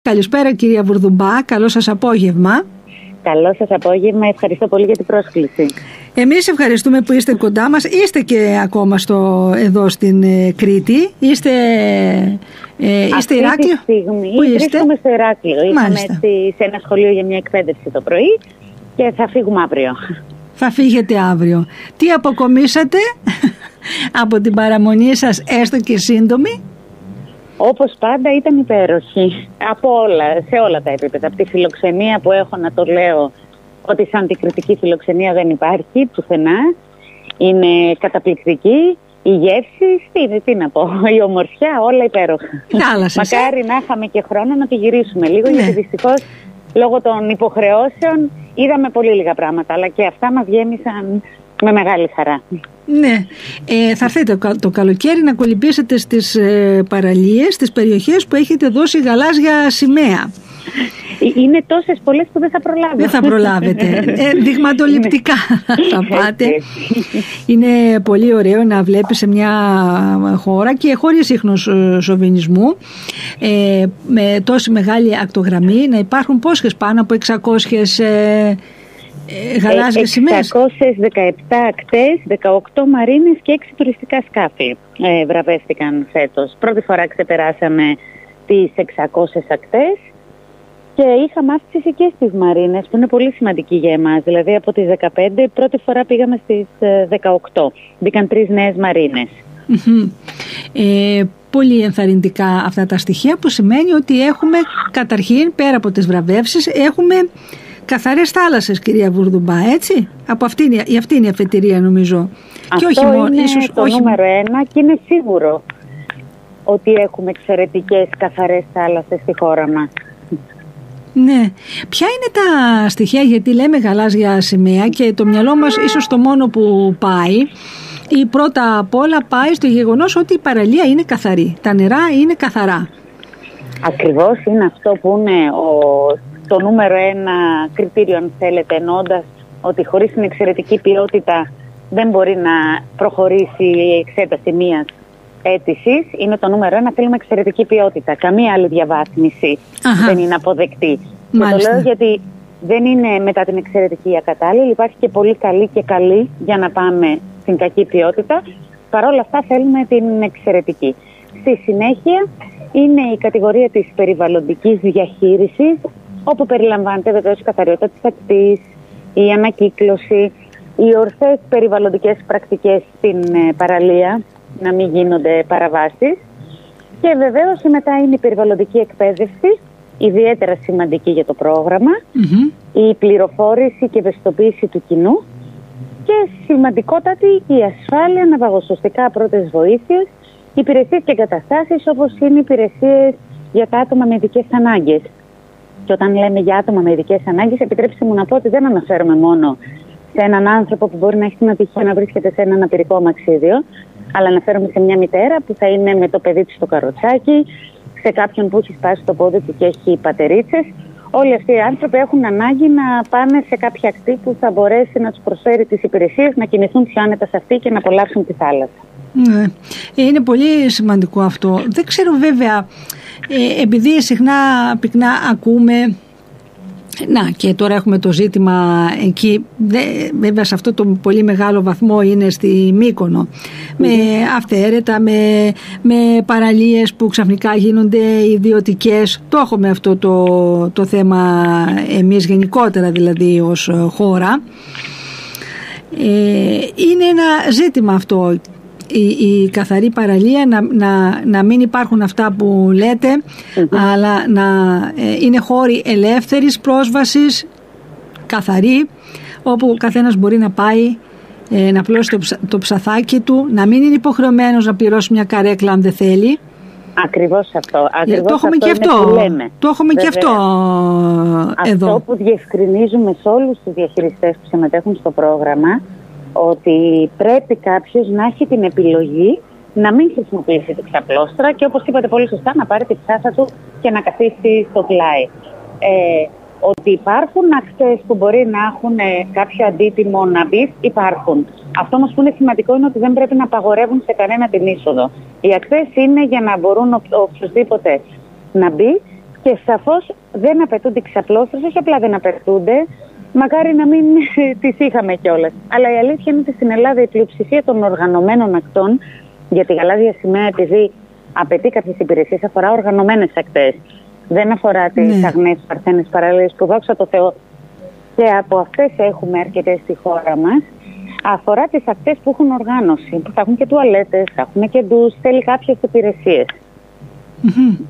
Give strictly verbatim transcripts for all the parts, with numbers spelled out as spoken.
Καλησπέρα κυρία Βουρδουμπά, καλό σας απόγευμα. Καλό σας απόγευμα, ευχαριστώ πολύ για την πρόσκληση. Εμείς ευχαριστούμε που είστε κοντά μας. Είστε και ακόμα στο, εδώ στην ε, Κρήτη. Είστε, ε, είστε Ηράκλειο. Αυτή τη στιγμή Πού είστε? βρίσκομαι στο Ηράκλειο. Είχαμε έτσι σε ένα σχολείο για μια εκπαίδευση το πρωί και θα φύγουμε αύριο. Θα φύγετε αύριο. Τι αποκομίσατε από την παραμονή σας, έστω και σύντομη? Όπως πάντα ήταν υπέροχη. Από όλα, σε όλα τα επίπεδα. Από τη φιλοξενία που έχω, να το λέω, ότι σαν την κριτική φιλοξενία δεν υπάρχει πουθενά. Είναι καταπληκτική. Οι γεύσεις, τι, τι να πω, η ομορφιά, όλα υπέροχα. Θάλασσες, Μακάρι ε? να είχαμε και χρόνο να τη γυρίσουμε λίγο, ναι. γιατί δυστυχώς λόγω των υποχρεώσεων είδαμε πολύ λίγα πράγματα, αλλά και αυτά μας γέμισαν με μεγάλη χαρά. Ναι, ε, θα έρθετε το καλοκαίρι να κολυμπήσετε στις ε, παραλίες, στις περιοχές που έχετε δώσει γαλάζια σημαία. Είναι τόσες πολλές που δεν θα προλάβετε. Δεν θα προλάβετε. Ε, δειγματοληπτικά θα πάτε. Είναι πολύ ωραίο να βλέπεις σε μια χώρα και χωρίς ίχνος σοβινισμού, ε, με τόση μεγάλη ακτογραμμή, να υπάρχουν πόσες, πάνω από εξακόσιες ε, ε, γαλάζιες σημαίες. εξακόσιες δεκαεπτά ακτές, δεκαοκτώ μαρίνες και έξι τουριστικά σκάφη ε, βραβεύτηκαν φέτος. Πρώτη φορά ξεπεράσαμε τις εξακόσιες ακτές. Και είχαμε αύξηση και στις μαρίνες, που είναι πολύ σημαντική για εμάς. Δηλαδή από τις δεκαπέντε, πρώτη φορά πήγαμε στις δεκαοκτώ. Μπήκαν τρεις νέες μαρίνες. Mm-hmm. Ε, πολύ ενθαρρυντικά αυτά τα στοιχεία, που σημαίνει ότι έχουμε καταρχήν, πέρα από τις βραβεύσεις, έχουμε καθαρές θάλασσες, κυρία Βουρδουμπά, έτσι? Από αυτήν, η αυτή είναι η αφετηρία, νομίζω. Αυτό και όχι μόνο, είναι ίσως, το όχι... νούμερο ένα, και είναι σίγουρο ότι έχουμε εξαιρετικές καθαρές θάλασσες στη χώρα μας. Ναι. Ποια είναι τα στοιχεία, γιατί λέμε γαλάζια σημαία και το μυαλό μας ίσως το μόνο που πάει, ή πρώτα απ' όλα πάει στο γεγονός ότι η παραλία είναι καθαρή, τα νερά είναι καθαρά. Ακριβώς, είναι αυτό που είναι ο, το νούμερο ένα κριτήριο, αν θέλετε, εννοώντας ότι χωρίς την εξαιρετική ποιότητα δεν μπορεί να προχωρήσει η εξέταση μιας αίτησης. Είναι το νούμερο ένα, θέλουμε εξαιρετική ποιότητα. Καμία άλλη διαβάθμιση Αχα. δεν είναι αποδεκτή. Μάλιστα. Και το λέω γιατί δεν είναι μετά την εξαιρετική η ακατάλληλη, υπάρχει και πολύ καλή και καλή για να πάμε στην κακή ποιότητα. Παρ' όλα αυτά θέλουμε την εξαιρετική. Στη συνέχεια είναι η κατηγορία της περιβαλλοντικής διαχείρισης, όπου περιλαμβάνεται βεβαίως η καθαριότητα της ακτής, η ανακύκλωση, οι ορθές περιβαλλοντικές πρακτικές στην παραλία, να μην γίνονται παραβάσεις. Και βεβαίως μετά είναι η περιβαλλοντική εκπαίδευση, ιδιαίτερα σημαντική για το πρόγραμμα, mm-hmm. η πληροφόρηση και ευαισθητοποίηση του κοινού, και σημαντικότατη η ασφάλεια, ναυαγοσωστικά, πρώτες βοήθειες, υπηρεσίες και εγκαταστάσεις, όπως είναι υπηρεσίες για τα άτομα με ειδικές ανάγκες. Και όταν λέμε για άτομα με ειδικές ανάγκες, επιτρέψτε μου να πω ότι δεν αναφέρομαι μόνο σε έναν άνθρωπο που μπορεί να έχει την ατυχία να βρίσκεται σε ένα αναπηρικό μαξίδιο, αλλά αναφέρομαι σε μια μητέρα που θα είναι με το παιδί της στο καροτσάκι, σε κάποιον που έχει σπάσει το πόδι του και έχει πατερίτσες. Όλοι αυτοί οι άνθρωποι έχουν ανάγκη να πάνε σε κάποια ακτή που θα μπορέσει να τους προσφέρει τις υπηρεσίες, να κινηθούν πιο άνετα σε αυτή και να απολαύσουν τη θάλασσα. Ναι, είναι πολύ σημαντικό αυτό. Δεν ξέρω βέβαια, ε, επειδή συχνά πυκνά ακούμε... Να, και τώρα έχουμε το ζήτημα εκεί, δε, βέβαια σε αυτό το πολύ μεγάλο βαθμό είναι στη Μύκονο, mm-hmm. με αυθαίρετα, με, με παραλίες που ξαφνικά γίνονται ιδιωτικές. Το έχουμε αυτό το, το θέμα εμείς γενικότερα, δηλαδή ως χώρα. Ε, είναι ένα ζήτημα αυτό, η, η καθαρή παραλία, να, να, να μην υπάρχουν αυτά που λέτε, mm-hmm. αλλά να ε, είναι χώροι ελεύθερης πρόσβασης, καθαροί, όπου ο καθένας μπορεί να πάει ε, να πλώσει το, ψα, το ψαθάκι του, να μην είναι υποχρεωμένος να πληρώσει μια καρέκλα αν δεν θέλει. Ακριβώς αυτό. Ακριβώς το έχουμε αυτό και αυτό. Που λέμε. Το έχουμε Βέβαια. και αυτό εδώ. Αυτό που διευκρινίζουμε σε όλους τους διαχειριστές που συμμετέχουν στο πρόγραμμα, ότι πρέπει κάποιος να έχει την επιλογή να μην χρησιμοποιήσει τη ξαπλώστρα και, όπως είπατε πολύ σωστά, να πάρει τη ψάθα του και να καθίσει στο πλάι. Ε, ότι υπάρχουν ακτές που μπορεί να έχουν ε, κάποιο αντίτιμο να μπει, υπάρχουν. Αυτό όμως που είναι σημαντικό είναι ότι δεν πρέπει να απαγορεύουν σε κανένα την είσοδο. Οι ακτές είναι για να μπορούν ο, οποιοδήποτε να μπει Και σαφώς δεν απαιτούνται ξαπλώσεις, όχι απλά δεν απαιτούνται, μακάρι να μην τις είχαμε κιόλας. Αλλά η αλήθεια είναι ότι στην Ελλάδα η πλειοψηφία των οργανωμένων ακτών για τη γαλάζια σημαία, επειδή απαιτεί κάποιες υπηρεσίες, αφορά οργανωμένες ακτές. Δεν αφορά τις ναι. αγνές παρθένες παραλίες που δόξα τω Θεώ και από αυτές έχουμε αρκετές στη χώρα μας. Αφορά τις ακτές που έχουν οργάνωση, που θα έχουν και τουαλέτες, θα έχουν και ντους, θέλει κάποιες υπηρεσίες. Mm-hmm.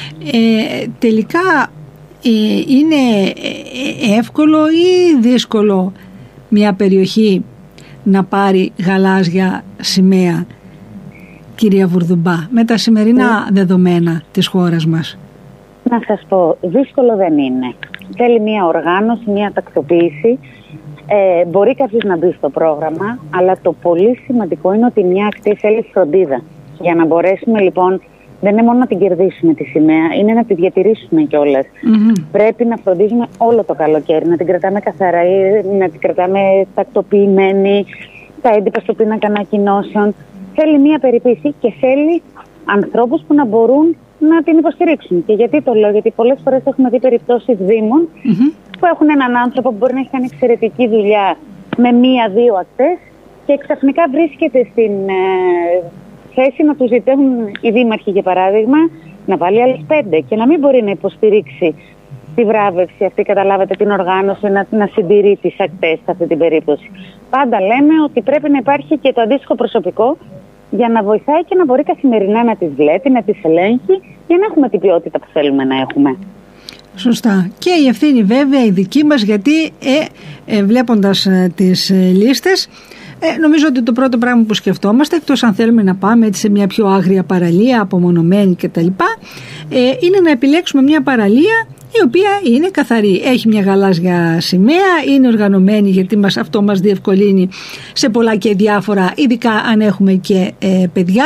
Ε, τελικά ε, είναι εύκολο ή δύσκολο μια περιοχή να πάρει γαλάζια σημαία, κυρία Βουρδουμπά, με τα σημερινά mm. δεδομένα της χώρας μας? Να σας πω, δύσκολο δεν είναι. Θέλει μια οργάνωση, μια τακτοποίηση. Ε, μπορεί κάποιος να μπει στο πρόγραμμα, αλλά το πολύ σημαντικό είναι ότι μια ακτή θέλει φροντίδα. Για να μπορέσουμε λοιπόν, δεν είναι μόνο να την κερδίσουμε τη σημαία, είναι να τη διατηρήσουμε κιόλας. Mm-hmm. Πρέπει να φροντίζουμε όλο το καλοκαίρι, να την κρατάμε καθαρά, να την κρατάμε τακτοποιημένη, τα έντυπα στο πίνακα ανακοινώσεων. Θέλει μια περιποίηση και θέλει ανθρώπους που να μπορούν να την υποστηρίξουν. Και γιατί το λέω? Γιατί πολλές φορές έχουμε δει περιπτώσεις δήμων mm-hmm. που έχουν έναν άνθρωπο που μπορεί να έχει κάνει εξαιρετική δουλειά με μία-δύο ακτές και ξαφνικά βρίσκεται στην ε, θέση να του ζητούν οι δήμαρχοι, για παράδειγμα, να βάλει άλλες πέντε και να μην μπορεί να υποστηρίξει τη βράβευση αυτή, καταλάβατε, την οργάνωση, να, να συντηρεί τις ακτές σε αυτή την περίπτωση. Πάντα λέμε ότι πρέπει να υπάρχει και το αντίστοιχο προσωπικό για να βοηθάει και να μπορεί καθημερινά να τις βλέπει, να τις ελέγχει, για να έχουμε την ποιότητα που θέλουμε να έχουμε. Σωστά. Και η ευθύνη βέβαια η δική μας, γιατί ε, ε, βλέποντας ε, τις ε, λίστες, ε, νομίζω ότι το πρώτο πράγμα που σκεφτόμαστε, εκτός αν θέλουμε να πάμε έτσι σε μια πιο άγρια παραλία, απομονωμένη κτλ., ε, είναι να επιλέξουμε μια παραλία η οποία είναι καθαρή. Έχει μια γαλάζια σημαία, είναι οργανωμένη, γιατί μας, αυτό μας διευκολύνει σε πολλά και διάφορα, ειδικά αν έχουμε και ε, παιδιά.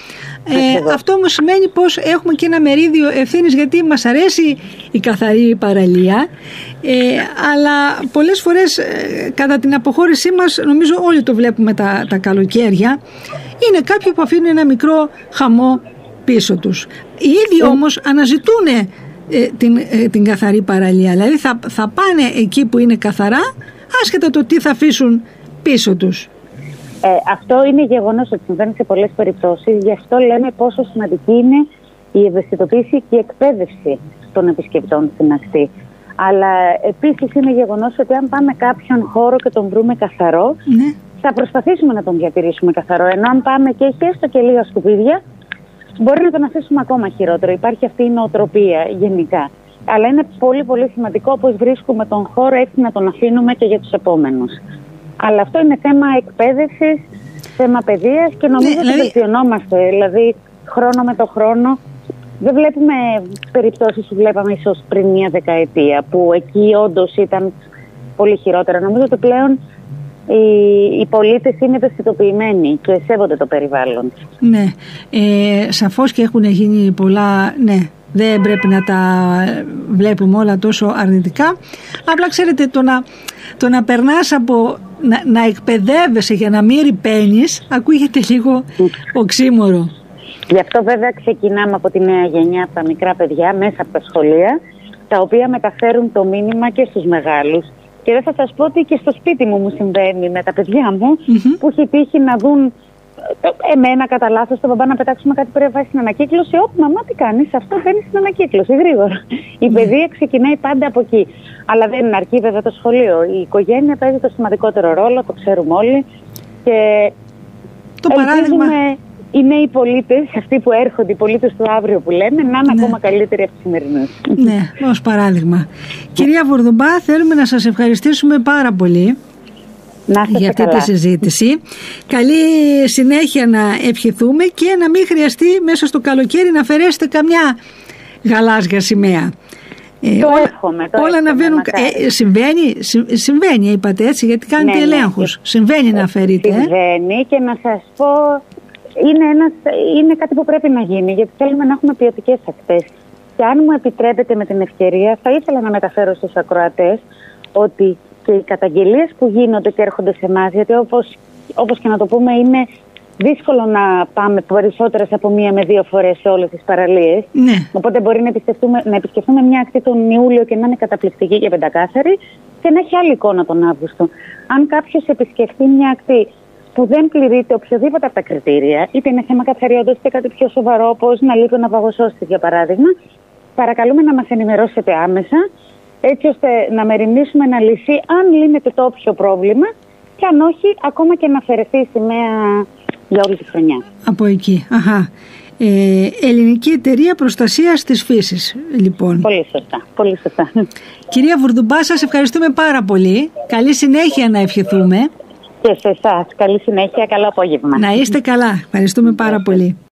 Ε, αυτό όμως σημαίνει πως έχουμε και ένα μερίδιο ευθύνης, γιατί μας αρέσει η καθαρή παραλία, ε, αλλά πολλές φορές ε, κατά την αποχώρησή μας, νομίζω όλοι το βλέπουμε τα, τα καλοκαίρια, είναι κάποιοι που αφήνουν ένα μικρό χαμό πίσω τους. Οι ίδιοι όμως αναζητούν ε, την, ε, την καθαρή παραλία, δηλαδή θα, θα πάνε εκεί που είναι καθαρά, άσχετα το τι θα αφήσουν πίσω τους. Ε, αυτό είναι γεγονός ότι συμβαίνει σε πολλές περιπτώσεις. Γι' αυτό λέμε πόσο σημαντική είναι η ευαισθητοποίηση και η εκπαίδευση των επισκεπτών στην ακτή. Αλλά επίσης είναι γεγονός ότι αν πάμε κάποιον χώρο και τον βρούμε καθαρό, ναι, θα προσπαθήσουμε να τον διατηρήσουμε καθαρό. Ενώ αν πάμε και έχει έστω και λίγα σκουπίδια, μπορεί να τον αφήσουμε ακόμα χειρότερο. Υπάρχει αυτή η νοοτροπία γενικά. Αλλά είναι πολύ πολύ σημαντικό πώς βρίσκουμε τον χώρο, έτσι να τον αφήνουμε και για τους επόμενους. Αλλά αυτό είναι θέμα εκπαίδευσης, θέμα παιδείας και νομίζω ναι, ότι δηλαδή... βελτιωνόμαστε. Δηλαδή, χρόνο με το χρόνο. Δεν βλέπουμε περιπτώσεις που βλέπαμε ίσως πριν μια δεκαετία, που εκεί όντως ήταν πολύ χειρότερα. Νομίζω ότι πλέον οι, οι πολίτες είναι ευαισθητοποιημένοι και σέβονται το περιβάλλον. Ναι, ε, σαφώς και έχουν γίνει πολλά, ναι. Δεν πρέπει να τα βλέπουμε όλα τόσο αρνητικά. Απλά ξέρετε, το να, το να περνάς από να, να εκπαιδεύεσαι για να μην ρυπαίνεις, ακούγεται λίγο οξύμορο. Γι' αυτό βέβαια ξεκινάμε από τη νέα γενιά, από τα μικρά παιδιά, μέσα από τα σχολεία, τα οποία μεταφέρουν το μήνυμα και στους μεγάλους. Και δεν θα σας πω ότι και στο σπίτι μου μου συμβαίνει με τα παιδιά μου, mm-hmm. που έχει τύχει να δουν εμένα κατά λάθος τον μπαμπά να πετάξουμε κάτι που πρέπει να βάζει στην ανακύκλωση. Ωπ, μαμά, τι κάνεις, αυτό μπαίνει στην ανακύκλωση γρήγορα. Η παιδεία ξεκινάει πάντα από εκεί. Αλλά δεν είναι αρκεί βέβαια το σχολείο. Η οικογένεια παίζει το σημαντικότερο ρόλο, το ξέρουμε όλοι. Και το παράδειγμα... οι νέοι πολίτες, αυτοί που έρχονται, οι πολίτες του αύριο που λέμε, να είναι ναι. ακόμα καλύτεροι από τους σημερινούς. Ναι, ως παράδειγμα. Κυρία Βουρδουμπά, θέλουμε να σας ευχαριστήσουμε πάρα πολύ για αυτή καλά. τη συζήτηση. Καλή συνέχεια να ευχηθούμε και να μην χρειαστεί μέσα στο καλοκαίρι να αφαιρέσετε καμιά γαλάζια σημαία. Το ε, εύχομαι. Το όλα να βαίνουν. Ε, συμβαίνει, συμβαίνει, είπατε έτσι, γιατί κάνετε ναι, ελέγχους. Ναι. Συμβαίνει ε, να αφαιρείτε. Συμβαίνει ε? και να σας πω, είναι, ένας, είναι κάτι που πρέπει να γίνει, γιατί θέλουμε να έχουμε ποιοτικές ακτές. Και αν μου επιτρέπετε με την ευκαιρία, θα ήθελα να μεταφέρω στους ακροατές ότι και οι καταγγελίες που γίνονται και έρχονται σε εμάς, γιατί όπως, όπως και να το πούμε είναι δύσκολο να πάμε περισσότερες από μία με δύο φορές σε όλες τις παραλίες. Ναι. Οπότε μπορεί να επισκεφτούμε, να επισκεφτούμε μια ακτή τον Ιούλιο και να είναι καταπληκτική και πεντακάθαρη και να έχει άλλη εικόνα τον Αύγουστο. Αν κάποιος επισκεφτεί μια ακτή που δεν πληρείται οποιοδήποτε από τα κριτήρια, είτε είναι θέμα καθαριότητας είτε κάτι πιο σοβαρό, όπως να λείπει ο ναυαγοσώστης για παράδειγμα, παρακαλούμε να μας ενημερώσετε άμεσα, έτσι ώστε να μεριμνήσουμε να λυθεί αν λύνεται το όποιο πρόβλημα και αν όχι, ακόμα και να αφαιρεθεί η σημαία για όλη τη χρονιά. Από εκεί. Αχα. Ε, Ελληνική Εταιρεία Προστασίας της Φύσης, λοιπόν. Πολύ σωστά. Πολύ σωστά. Κυρία Βουρδουμπά, σας ευχαριστούμε πάρα πολύ. Καλή συνέχεια να ευχηθούμε. Και σε εσάς. Καλή συνέχεια. Καλό απόγευμα. Να είστε καλά. Ευχαριστούμε πάρα πολύ.